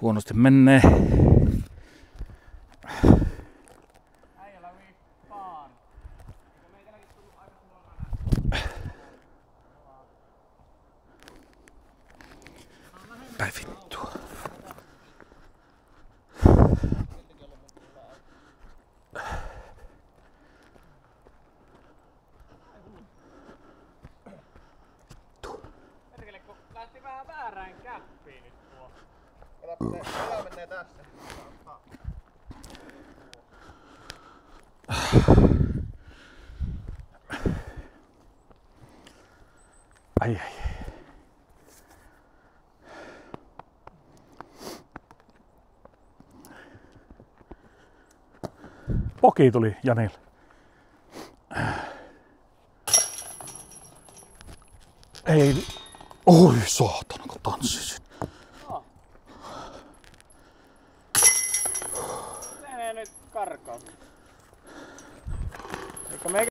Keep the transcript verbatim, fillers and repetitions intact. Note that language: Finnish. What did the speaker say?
Huonosti menee. Äijällä vippaan. Eikö meikäläkin tullut aika huolana? Ai vittua. Perkele, kun lähti vähän väärään käppiin nyt tuo. Älä menee tässä. Ai ai. Poki tuli Janille. Ei. Oi saatana, kun tanssisin. No. Menee nyt karkaan. Eikö meikä